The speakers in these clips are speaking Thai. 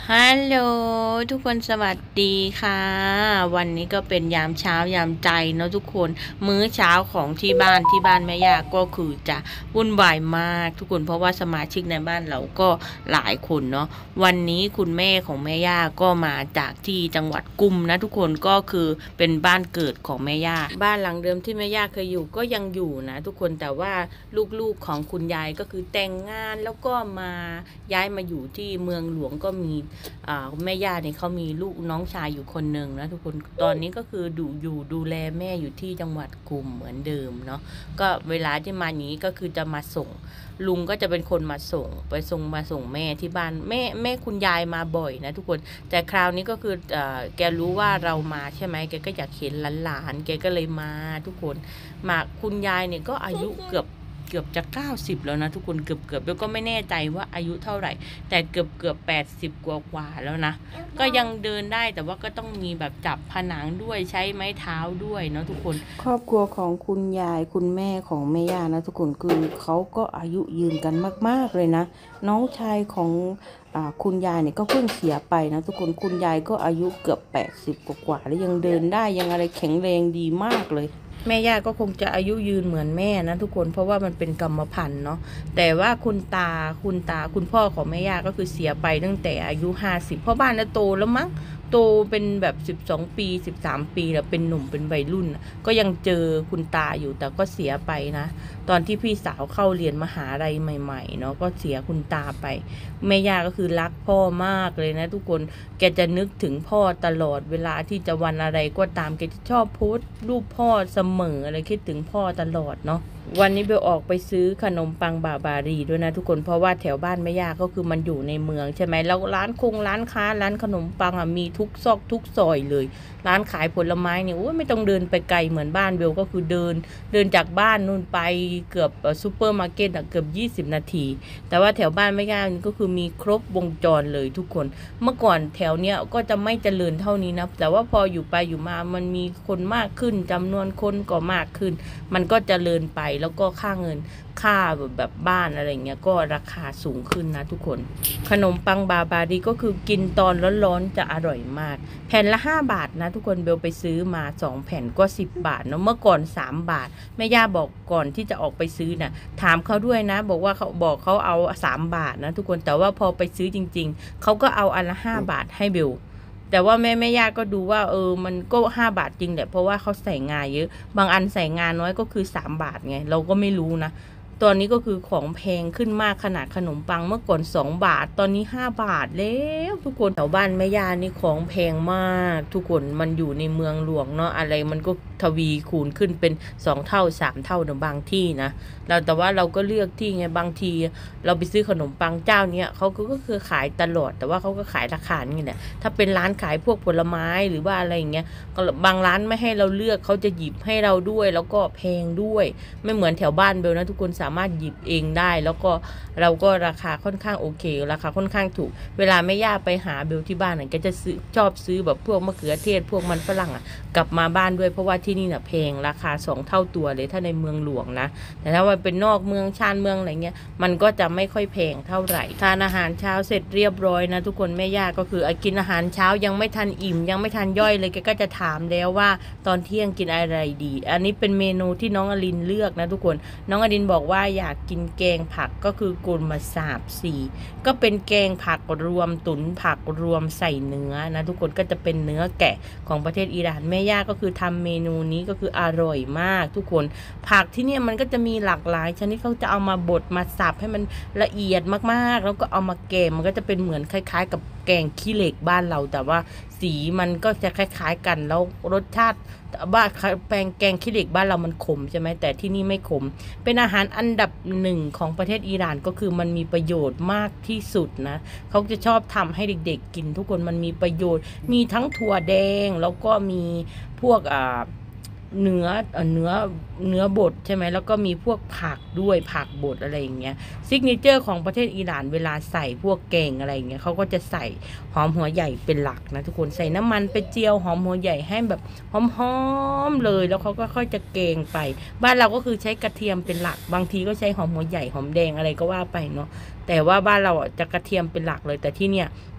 ฮัลโหลทุกคนสวัสดีค่ะวันนี้ก็เป็นยามเช้ายามใจเนาะทุกคนมื้อเช้าของที่บ้านแม่ย่าก็คือจะวุ่นวายมากทุกคนเพราะว่าสมาชิกในบ้านเราก็หลายคนเนาะวันนี้คุณแม่ของแม่ย่าก็มาจากที่จังหวัดกุมนะทุกคนก็คือเป็นบ้านเกิดของแม่ย่าบ้านหลังเดิมที่แม่ย่าเคยอยู่ก็ยังอยู่นะทุกคนแต่ว่าลูกๆของคุณยายก็คือแต่งงานแล้วก็มาย้ายมาอยู่ที่เมืองหลวงก็มี แม่ย่าเนี่ยเขามีลูกน้องชายอยู่คนหนึ่งนะทุกคนตอนนี้ก็คือดูแลแม่อยู่ที่จังหวัดกุมเหมือนเดิมเนาะก็เวลาที่มานี้ก็คือจะมาส่งลุงก็จะเป็นคนมาส่งมาส่งแม่ที่บ้านแม่คุณยายมาบ่อยนะทุกคนแต่คราวนี้ก็คือแกรู้ว่าเรามาใช่ไหมแกก็อยากเห็นหลานๆแกก็เลยมาทุกคนมาคุณยายเนี่ยก็อายุเกือบจะ90แล้วนะทุกคนเกือบแล้วก็ไม่แน่ใจว่าอายุเท่าไหร่แต่เกือบ80กว่าแล้วนะก็ยังเดินได้แต่ว่าก็ต้องมีแบบจับผนังด้วยใช้ไม้เท้าด้วยเนาะทุกคนครอบครัวของคุณยายคุณแม่ของแม่ย่านะทุกคนคือเขาก็อายุยืนกันมากๆเลยนะน้องชายของคุณยายเนี่ยก็เพิ่งเสียไปนะทุกคนคุณยายก็อายุเกือบ80กว่าแล้วยังเดินได้ยังอะไรแข็งแรงดีมากเลย แม่ย่าก็คงจะอายุยืนเหมือนแม่นะทุกคนเพราะว่ามันเป็นกรรมพันธุ์เนาะแต่ว่าคุณพ่อของแม่ย่าก็คือเสียไปตั้งแต่อายุ50เพราะบ้านน่ะโตแล้วมั้งโตเป็นแบบ12 ปี13 ปีแล้วเป็นหนุ่มเป็นวัยรุ่นก็ยังเจอคุณตาอยู่แต่ก็เสียไปนะตอนที่พี่สาวเข้าเรียนมหาลัยใหม่ๆเนาะก็เสียคุณตาไปแม่ย่าก็คือรักพ่อมากเลยนะทุกคนแกจะนึกถึงพ่อตลอดเวลาที่จะวันอะไรก็ตามแกจะชอบโพสต์รูปพ่อเสมออะไรคิดถึงพ่อตลอดเนาะวันนี้เบลออกไปซื้อขนมปังบาบารีด้วยนะทุกคนเพราะว่าแถวบ้านแม่ย่าก็คือมันอยู่ในเมืองใช่ไหมแล้วร้านร้านค้าร้านขนมปังมีทุกซอกทุกซอยเลยร้านขายผลไม้เนี่ยโอ้ยไม่ต้องเดินไปไกลเหมือนบ้านเบลก็คือเดินจากบ้านนู่นไปเกือบซูเปอร์มาร์เก็ตเกือบ20นาทีแต่ว่าแถวบ้านแม่ย่าก็คือมีครบวงจรเลยทุกคนเมื่อก่อนแถวเนี้ยก็จะไม่เจริญเท่านี้นะแต่ว่าพออยู่ไปอยู่มามันมีคนมากขึ้นจำนวนคนก็มากขึ้นมันก็เจริญไปแล้วก็ค่าเงินค่าแบบบ้านอะไรเงี้ยก็ราคาสูงขึ้นนะทุกคนขนมปังบาบารีก็คือกินตอนร้อนๆจะอร่อยมากแผ่นละ5 บาทนะทุกคนเบลไปซื้อมา2แผ่นก็10 บาทเนาะเมื่อก่อน3 บาทแม่ย่าบอกก่อนที่จะออกไปซื้อน่ะถามเขาด้วยนะบอกว่าเขาเอา3 บาทนะทุกคนแต่ว่าพอไปซื้อจริงๆเขาก็เอาอันละ5 บาทให้เบลแต่ว่าแม่ย่าก็ดูว่ามันก็5 บาทจริงแหละเพราะว่าเขาใส่งาเยอะบางอันใส่งาน้อยก็คือ3 บาทไงเราก็ไม่รู้นะตอนนี้ก็คือของแพงขึ้นมากขนาดขนมปังเมื่อก่อน2 บาทตอนนี้5 บาทแล้วทุกคนแถวบ้านแม่ย่านี่ของแพงมากทุกคนมันอยู่ในเมืองหลวงเนาะอะไรมันก็ทวีคูณขึ้นเป็น2 เท่า3 เท่าในบางที่นะแต่ว่าเราก็เลือกที่ไงบางทีเราไปซื้อขนมปังเจ้าเนี้ยเขาก็คือขายตลอดแต่ว่าเขาก็ขายราคานี่แหละถ้าเป็นร้านขายพวกผลไม้หรือว่าอะไรอย่างเงี้ยบางร้านไม่ให้เราเลือกเขาจะหยิบให้เราด้วยแล้วก็แพงด้วยไม่เหมือนแถวบ้านเบลนะทุกคนสามารถหยิบเองได้แล้วก็เราก็ราคาค่อนข้างโอเคราคาค่อนข้างถูกเวลาแม่ย่าไปหาเบลที่บ้านก็จะชอบซื้อแบบพวกมะเขือเทศพวกมันฝรั่งกลับมาบ้านด้วยเพราะว่าที่นี่น่ะแพงราคา2 เท่าตัวเลยถ้าในเมืองหลวงนะแต่ถ้าว่าเป็นนอกเมืองชานเมืองอะไรเงี้ยมันก็จะไม่ค่อยแพงเท่าไหร่ทานอาหารเช้าเสร็จเรียบร้อยนะทุกคนแม่ย่าก็คือกินอาหารเช้ายังไม่ทันอิ่มยังไม่ทันย่อยเลยแกก็จะถามแล้วว่าตอนเที่ยงกินอะไรดีอันนี้เป็นเมนูที่น้องอลินเลือกนะทุกคนน้องอลินบอกว่าอยากกินแกงผักก็คือกุลมาสาบสี่ก็เป็นแกงผักรวมตุ๋นผักรวมใส่เนื้อนะทุกคนก็จะเป็นเนื้อแกะของประเทศอิหร่านแม่ย่าก็คือทำเมนูนี้ก็คืออร่อยมากทุกคนผักที่เนี่ยมันก็จะมีหลากหลายชนิดเขาจะเอามาบดมาสับให้มันละเอียดมากๆแล้วก็เอามาแกงมันก็จะเป็นเหมือนคล้ายๆกับแกงขี้เหล็กบ้านเราแต่ว่าสีมันก็จะคล้ายๆกันแล้วรสชาติบ้านแกงขี้เหล็กบ้านเรามันขมใช่ไหมแต่ที่นี่ไม่ขมเป็นอาหารอันดับ1ของประเทศอิหร่านก็คือมันมีประโยชน์มากที่สุดนะเขาจะชอบทำให้เด็กๆกินทุกคนมันมีประโยชน์มีทั้งถั่วแดงแล้วก็มีพวกเนื้อเนื้อเนื้อบดใช่ไหมแล้วก็มีพวกผักด้วยผักบดอะไรอย่างเงี้ยซิกเนเจอร์ของประเทศอิหร่านเวลาใส่พวกแกงอะไรอย่างเงี้ยเขาก็จะใส่หอมหัวใหญ่เป็นหลักนะทุกคนใส่น้ำมันไปเจียวหอมหัวใหญ่ให้แบบหอมๆเลยแล้วเขาก็ค่อยจะแกงไปบ้านเราก็คือใช้กระเทียมเป็นหลักบางทีก็ใช้หอมหัวใหญ่หอมแดงอะไรก็ว่าไปเนาะแต่ว่าบ้านเราจะกระเทียมเป็นหลักเลยแต่ที่เนี่ย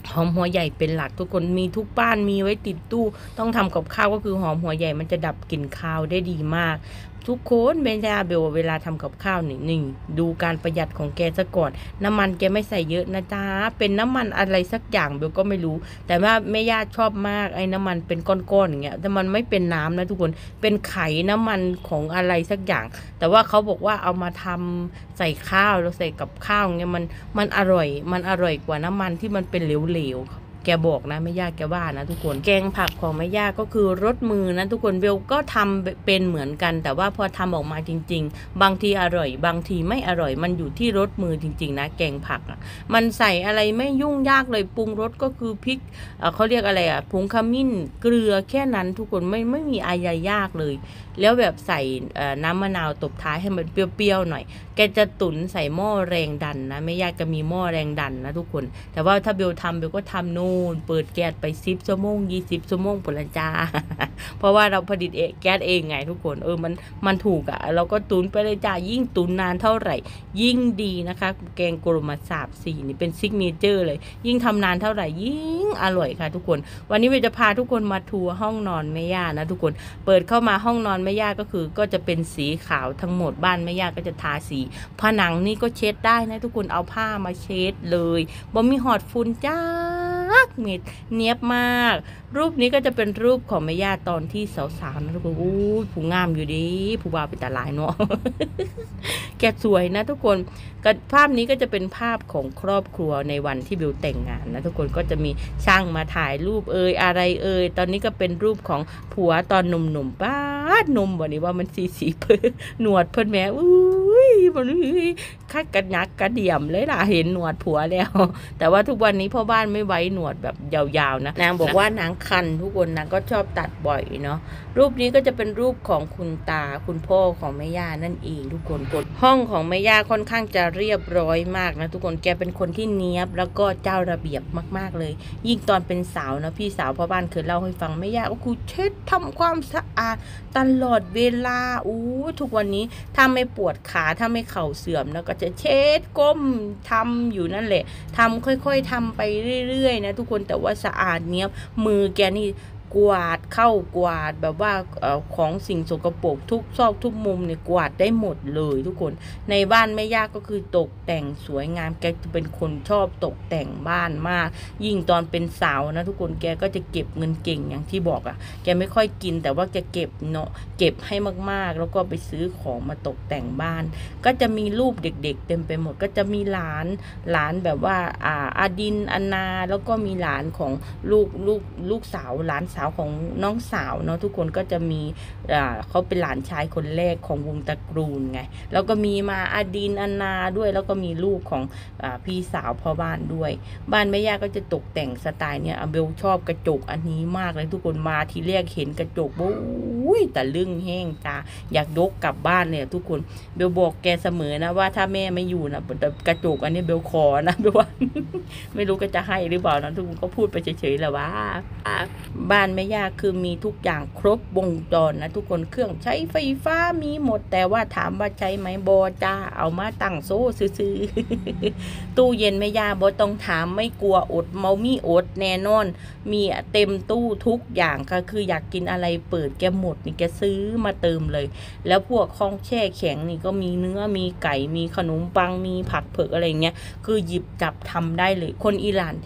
หอมหัวใหญ่เป็นหลักทุกคนมีทุกบ้านมีไว้ติดตู้ต้องทำกับข้าวก็คือหอมหัวใหญ่มันจะดับกลิ่นคาวได้ดีมากทุกคนเบนจาเบลเวลาทำกับข้าวนี่ดูการประหยัดของแกซะก่อนน้ำมันแกไม่ใส่เยอะนะจ๊ะเป็นน้ำมันอะไรสักอย่างเบลก็ไม่รู้แต่ว่าแม่ย่าชอบมากไอ้น้ำมันเป็นก้อนๆอย่างเงี้ยแต่มันไม่เป็นน้ำนะทุกคนเป็นไข่น้ำมันของอะไรสักอย่างแต่ว่าเขาบอกว่าเอามาทำใส่ข้าวแล้วใส่กับข้าวเงี้ยมันอร่อยกว่าน้ำมันที่มันเป็นเหลวๆแกบอกนะไม่ยากแกว่านะทุกคนแกงผักของแม่ย่าก็คือรสมือนะทุกคนเบลก็ทำเป็นเหมือนกันแต่ว่าพอทำออกมาจริงๆบางทีอร่อยบางทีไม่อร่อยมันอยู่ที่รสมือจริงๆนะแกงผักอ่ะมันใส่อะไรไม่ยุ่งยากเลยปรุงรสก็คือพริกเขาเรียกอะไรอ่ะผงขมิ้นเกลือแค่นั้นทุกคนไม่มีอะไรยากเลยแล้วแบบใส่น้ำมะนาวตบท้ายให้มันเปรี้ยวๆหน่อยแกจะตุ๋นใส่หม้อแรงดันนะไม่ยากจะมีหม้อแรงดันนะทุกคนแต่ว่าถ้าเบลทำเบลก็ทำนู่นเปิดแก๊สไป10 ชั่วโมง20 ชั่วโมงปุละจ้า เพราะว่าเราผลิตแก๊สเองไงทุกคนมันถูกอ่ะเราก็ตุนไปเลยจ้ายิ่งตุนนานเท่าไหร่ยิ่งดีนะคะแกงกรมาสาบสีนี่เป็นซิกเนเจอร์เลยยิ่งทำนานเท่าไหร่ยิ่งอร่อยค่ะทุกคนวันนี้เบลจะพาทุกคนมาทัวร์ห้องนอนแม่ย่านะทุกคนเปิดเข้ามาห้องนอนแม่ย่าก็คือก็จะเป็นสีขาวทั้งหมดบ้านแม่ย่าก็จะทาสีผนังนี่ก็เช็ดได้นะทุกคนเอาผ้ามาเช็ดเลยบ่มีหอดฝุ่นจ้าเม็ดเนียบมากรูปนี้ก็จะเป็นรูปของแม่ย่าตอนที่สาวๆนะทุกคนอู้ผู้งามอยู่ดีผู้บ่าวเป็นตาลายเนาะ แกสวยนะทุกคนภาพนี้ก็จะเป็นภาพของครอบครัวในวันที่บิวแต่งงานนะทุกคนก็จะมีช่างมาถ่ายรูปอะไรตอนนี้ก็เป็นรูปของผัวตอนหนุ่มๆป้าดนมวันนี้ว่ามันสีเพิ่นหนวดเพิ่นแม่อุ้ยมันคัดกระยักกระเดี่ยมเลยล่ะเห็นหนวดผัวแล้วแต่ว่าทุกวันนี้พ่อบ้านไม่ไว้หนวดแบบยาวๆนะนางบอกว่านางคันทุกคนนางก็ชอบตัดบ่อยเนาะรูปนี้ก็จะเป็นรูปของคุณตาคุณพ่อของแม่ย่านั่นเองทุกคนห้องของแม่ย่าค่อนข้างจะเรียบร้อยมากนะทุกคนแกเป็นคนที่เนี้ยบแล้วก็เจ้าระเบียบมากๆเลยยิ่งตอนเป็นสาวนะพี่สาวพ่อบ้านเคยเล่าให้ฟังแม่ย่าก็คือเช็ดทำความสะอาดตลอดเวลาทุกวันนี้ถ้าไม่ปวดขาถ้าไม่เข่าเสื่อมแล้วก็จะเช็ดก้มทำอยู่นั่นแหละทำค่อยๆทำไปเรื่อยๆนะทุกคนแต่ว่าสะอาดเนี้ยมือแกนี่กวาดเข้ากวาดแบบว่าของสิ่งสกปรกทุกซอกทุกมุมเนี่ยกวาดได้หมดเลยทุกคนในบ้านแม่ย่าก็คือตกแต่งสวยงามแกจะเป็นคนชอบตกแต่งบ้านมากยิ่งตอนเป็นสาวนะทุกคนแกก็จะเก็บเงินเก่งอย่างที่บอกอ่ะแกไม่ค่อยกินแต่ว่าแกเก็บเนาะเก็บให้มากๆแล้วก็ไปซื้อของมาตกแต่งบ้านก็จะมีรูปเด็กๆเต็มไปหมดก็จะมีหลานแบบว่าอาดินอันนาแล้วก็มีหลานของลูกสาวหลานสาวของน้องสาวเนาะทุกคนก็จะมีเขาเป็นหลานชายคนแรกของวงตระกูลไงแล้วก็มีมาอาดินอันนาด้วยแล้วก็มีลูกของพี่สาวพ่อบ้านด้วยบ้านแม่ย่าก็จะตกแต่งสไตล์เนี่ยเบลชอบกระจกอันนี้มากเลยทุกคนมาทีแรกเห็นกระจกโอ้ยแต่ลึ่งแห้งจ้าอยากยกกลับบ้านเนี่ยทุกคนเบลบอกแกเสมอนะว่าถ้าแม่ไม่อยู่นะกระจกอันนี้เบลขอนะเบลว่า ไม่รู้ก็จะให้หรือเปล่านะทุกคนก็พูดไปเฉยๆแหละว่าบ้านแม่ย่าคือมีทุกอย่างครบวงจรนะทุกคนเครื่องใช้ไฟฟ้ามีหมดแต่ว่าถามว่าใช้ไหมบอจ้าเอามาตั้งโซ่ซื้อๆ ตู้เย็นแม่ย่าบอต้องถามไม่กลัวอดเมามีอดแน่นอนมีเต็มตู้ทุกอย่างก็คืออยากกินอะไรเปิดแกหมดนี่แกซื้อมาเติมเลยแล้วพวกของแช่แข็งนี่ก็มีเนื้อมีไก่มีขนมปังมีผักเผือกอะไรเงี้ยคือหยิบจับทำได้เลยคนอิหร่าน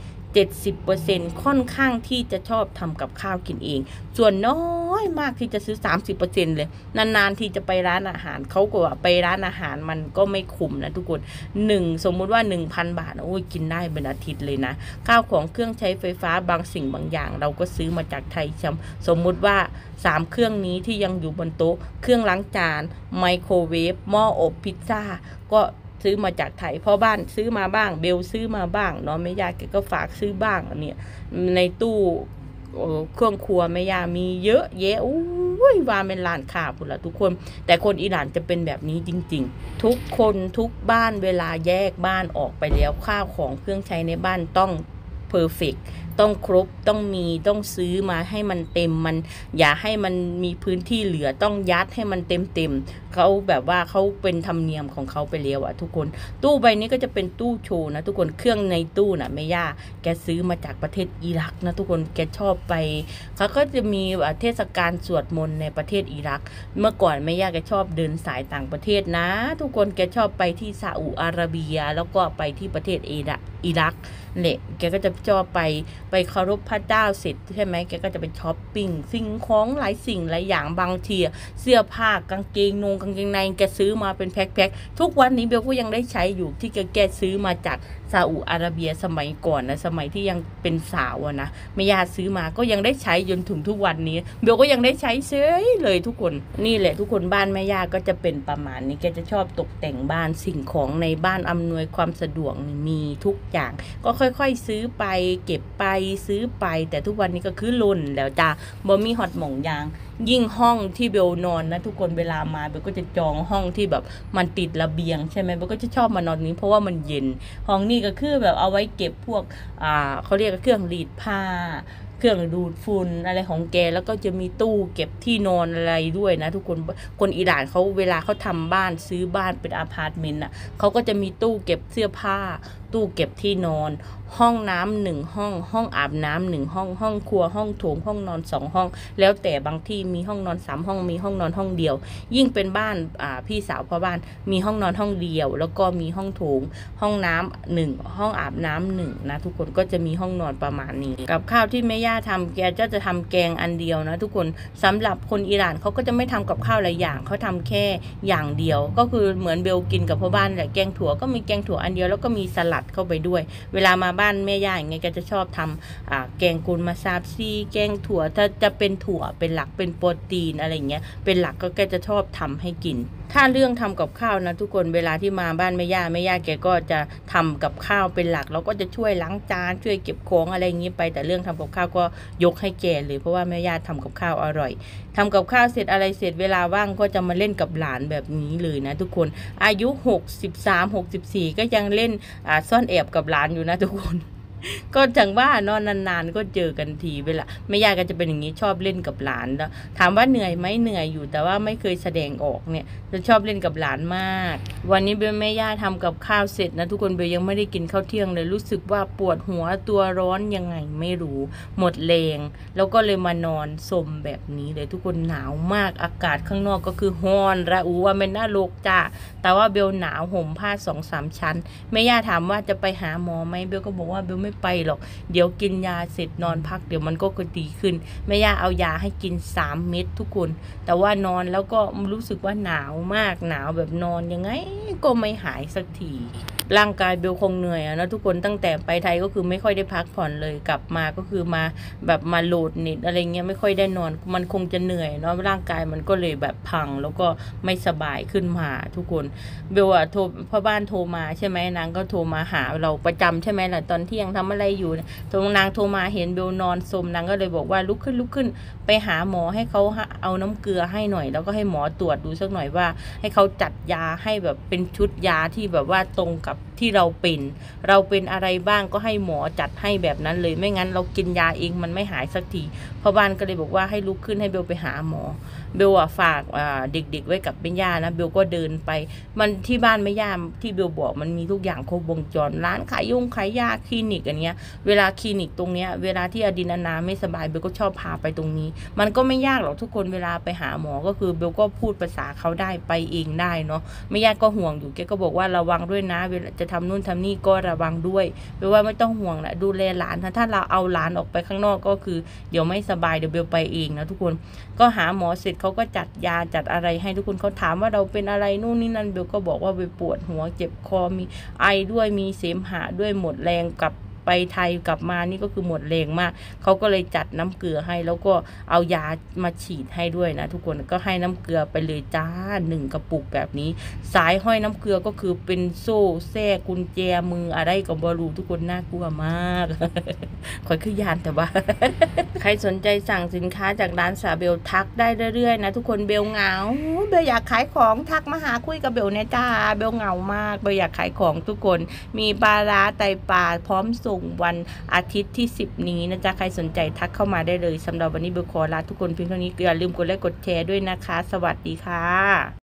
70%ค่อนข้างที่จะชอบทำกับข้าวกินเองส่วนน้อยมากที่จะซื้อ30%เลยนานๆที่จะไปร้านอาหารเขาก็ว่าไปร้านอาหารมันก็ไม่คุ้มนะทุกคนสมมุติว่า 1,000 บาทโอ้ยกินได้เป็นอาทิตย์เลยนะข้าวของเครื่องใช้ไฟฟ้าบางสิ่งบางอย่างเราก็ซื้อมาจากไทยสมมุติว่า3เครื่องนี้ที่ยังอยู่บนโต๊ะเครื่องล้างจานไมโครเวฟหม้ออบพิซซ่าก็ซื้อมาจากไทยพ่อบ้านซื้อมาบ้างเบลซื้อมาบ้างเนาะแม่ย่าแกก็ฝากซื้อบ้างเนี่ยในตู้เครื่องครัวแม่ย่ามีเยอะแยะอุ้ยว่าเป็นร้านค้าพุ่นละทุกคนแต่คนอิหร่านจะเป็นแบบนี้จริงๆทุกคนทุกบ้านเวลาแยกบ้านออกไปแล้วข้าวของเครื่องใช้ในบ้านต้องเพอร์เฟกต์ต้องครบต้องมีต้องซื้อมาให้มันเต็มมันอย่าให้มันมีพื้นที่เหลือต้องยัดให้มันเต็มเขาแบบว่าเขาเป็นธรรมเนียมของเขาไปแล้วอะทุกคนตู้ใบนี้ก็จะเป็นตู้โชว์นะทุกคนเครื่องในตู้น่ะแม่ย่าแกซื้อมาจากประเทศอิรักนะทุกคนแกชอบไปเขาก็จะมีเทศกาลสวดมนต์ในประเทศอิรักเมื่อก่อนแม่ย่าแกชอบเดินสายต่างประเทศนะทุกคนแกชอบไปที่ซาอุอาระเบียแล้วก็ไปที่ประเทศอิรักเนี่ยแกก็จะชอบไปเคารพพระเจ้าเสร็จใช่ไหมแกก็จะไปช้อปปิ้งสิ่งของหลายสิ่งหลายอย่างบางทีเสื้อผ้ากางเกงในแกซื้อมาเป็นแพ็คทุกวันนี้เบลก็ยังได้ใช้อยู่ที่แกซื้อมาจากซาอุอาระเบียสมัยก่อนนะสมัยที่ยังเป็นสาวนะแม่ย่าซื้อมาก็ยังได้ใช้จนถึงทุกวันนี้เบลก็ยังได้ใช้เฉยเลยทุกคนนี่แหละทุกคนบ้านแม่ย่าก็จะเป็นประมาณนี้แกจะชอบตกแต่งบ้านสิ่งของในบ้านอำนวยความสะดวกมีทุกอย่างก็ค่อยๆซื้อไปเก็บไปซื้อไปแต่ทุกวันนี้ก็คือล้นแล้วจ้าบ่มีฮอตหม่องยางยิ่งห้องที่เบลนอนนะทุกคนเวลามาเบลก็จะจองห้องที่แบบมันติดระเบียงใช่ไหมเบลก็จะชอบมานอนนี้เพราะว่ามันเย็นห้องนี้ก็คือแบบเอาไว้เก็บพวกเขาเรียกเครื่องรีดผ้าเครื่องดูดฝุ่นอะไรของแกแล้วก็จะมีตู้เก็บที่นอนอะไรด้วยนะทุกคนอิหร่านเขาเวลาเขาทำบ้านซื้อบ้านเป็นอพาร์ตเมนต์เขาก็จะมีตู้เก็บเสื้อผ้าตู้เก็บที่นอนห้องน้ำ1 ห้องห้องอาบน้ำ1 ห้องห้องครัวห้องโถงห้องนอน2 ห้องแล้วแต่บางที่มีห้องนอน3 ห้องมีห้องนอนห้องเดียวยิ่งเป็นบ้านพี่สาวพ่อบ้านมีห้องนอนห้องเดียวแล้วก็มีห้องโถงห้องน้ำ1ห้องอาบน้ำ1นะทุกคนก็จะมีห้องนอนประมาณนี้กับข้าวที่แม่ย่าทำแกจะทำแกงอันเดียวนะทุกคนสำหรับคนอิหร่านเขาก็จะไม่ทำกับข้าวหลายอย่างเขาทำแค่อย่างเดียวก็คือเหมือนเบลกินกับพ่อบ้านแหละแกงถั่วก็มีแกงถั่วอันเดียวแล้วก็มีสลัดเข้าไปด้วยเวลามาบ้านแม่ย่าอย่างเงี้ยก็จะชอบทำแกงกุนมาซาบซีแกงถั่วถ้าจะเป็นถั่วเป็นหลักเป็นโปรตีนอะไรเงี้ยเป็นหลักก็แกจะชอบทำให้กินถ้าเรื่องทำกับข้าวนะทุกคนเวลาที่มาบ้านแม่ย่าแกก็จะทำกับข้าวเป็นหลักแล้วก็จะช่วยล้างจานช่วยเก็บของอะไรอย่างนี้ไปแต่เรื่องทำกับข้าวก็ยกให้แกเลยเพราะว่าแม่ย่าทำกับข้าวอร่อยทำกับข้าวเสร็จอะไรเสร็จเวลาว่างก็จะมาเล่นกับหลานแบบนี้เลยนะทุกคนอายุ63-64ก็ยังเล่นซ่อนแอบกับหลานอยู่นะทุกคนก็จังว่านอนนานๆก็เจอกันทีเวลาแม่ย่าก็จะเป็นอย่างนี้ชอบเล่นกับหลานแล้วถามว่าเหนื่อยไหมเหนื่อยอยู่แต่ว่าไม่เคยแสดงออกเนี่ยจะชอบเล่นกับหลานมากวันนี้เบลแม่ย่าทำกับข้าวเสร็จนะทุกคนเบลยังไม่ได้กินข้าวเที่ยงเลยรู้สึกว่าปวดหัวตัวร้อนยังไงไม่รู้หมดแรงแล้วก็เลยมานอนสมแบบนี้เลยทุกคนหนาวมากอากาศข้างนอกก็คือฮ้อนระอุว่ามันน่าโลกจ้าแต่ว่าเบลหนาวห่มผ้า2-3 ชั้นแม่ย่าถามว่าจะไปหาหมอไหมเบลก็บอกว่าเบลไม่ไปหรอกเดี๋ยวกินยาเสร็จนอนพักเดี๋ยวมันก็ดีขึ้นแม่ย่าเอายาให้กิน3 เม็ดทุกคนแต่ว่านอนแล้วก็รู้สึกว่าหนาวมากหนาวแบบนอนยังไงก็ไม่หายสักทีร่างกายเบลคงเหนื่อยนะทุกคนตั้งแต่ไปไทยก็คือไม่ค่อยได้พักผ่อนเลยกลับมาก็คือมาแบบมาโหลดเน็ตอะไรเงี้ยไม่ค่อยได้นอนมันคงจะเหนื่อยเนาะร่างกายมันก็เลยแบบพังแล้วก็ไม่สบายขึ้นมาทุกคนเบลโทรพ่อบ้านโทรมาใช่ไหมนางก็โทรมาหาเราประจำใช่ไหมล่ะตอนที่ยังทำอะไรอยู่นางโทรมาเห็นเบลนอนสมนางก็เลยบอกว่าลุกขึ้นไปหาหมอให้เขาเอาน้ำเกลือให้หน่อยแล้วก็ให้หมอตรวจดูสักหน่อยว่าให้เขาจัดยาให้แบบเป็นชุดยาที่แบบว่าตรงกับที่เราเป็นอะไรบ้างก็ให้หมอจัดให้แบบนั้นเลยไม่งั้นเรากินยาเองมันไม่หายสักทีพ่อบ้านก็เลยบอกว่าให้ลุกขึ้นให้เบลไปหาหมอเบลฝากเด็กๆไว้กับแม่ย่านะเบลก็เดินไปมันที่บ้านแม่ย่าที่เบลบอกมันมีทุกอย่างครบวงจรร้านขายยาคลินิกอันเนี้ยเวลาคลินิกตรงเนี้ยเวลาที่อดินนาไม่สบายเบลก็ชอบพาไปตรงนี้มันก็ไม่ยากหรอกทุกคนเวลาไปหาหมอก็คือเบลก็พูดภาษาเขาได้ไปเองได้เนาะแม่ย่าก็ห่วงอยู่แกก็บอกว่าระวังด้วยนะเวลาจะทำนู่นทำนี่ก็ระวังด้วยเบลว่าไม่ต้องห่วงแหละดูแลหลานถ้าเราเอาหลานออกไปข้างนอกก็คือเดี๋ยวไม่สบายเดี๋ยวเบลไปเองนะทุกคนก็หาหมอเสร็จเขาก็จัดยาจัดอะไรให้ทุกคนเขาถามว่าเราเป็นอะไรนู่นนี่นั่นเบลก็บอกว่าไปปวดหัวเจ็บคอมีไอด้วยมีเสมหะด้วยหมดแรงกับไปไทยกลับมานี่ก็คือหมดแรงมากเขาก็เลยจัดน้ำเกลือให้แล้วก็เอายามาฉีดให้ด้วยนะทุกคนก็ให้น้ำเกลือไปเลยจ้า1 กระปุกแบบนี้สายห้อยน้ำเกลือก็คือเป็นโซ่แส้กุญแจมืออะไรกับบอลูทุกคนน่ากลัวมากคอยคือยานแต่ว่า ใครสนใจสั่งสินค้าจากร้านสาเบลทักได้เรื่อยๆนะทุกคนเบลเหงาเบลอยากขายของทักมาหาคุยกับเบลเนี่ยจ้าเบลเหงามากเบลอยากขายของทุกคนมีปลาร้าไตปลาพร้อมส่งงวันอาทิตย์ที่10นี้นะจ๊ะใครสนใจทักเข้ามาได้เลยสำหรับวันนี้เบลขอลาทุกคนเพียงเท่านี้อย่าลืมกดไลค์กดแชร์ด้วยนะคะสวัสดีค่ะ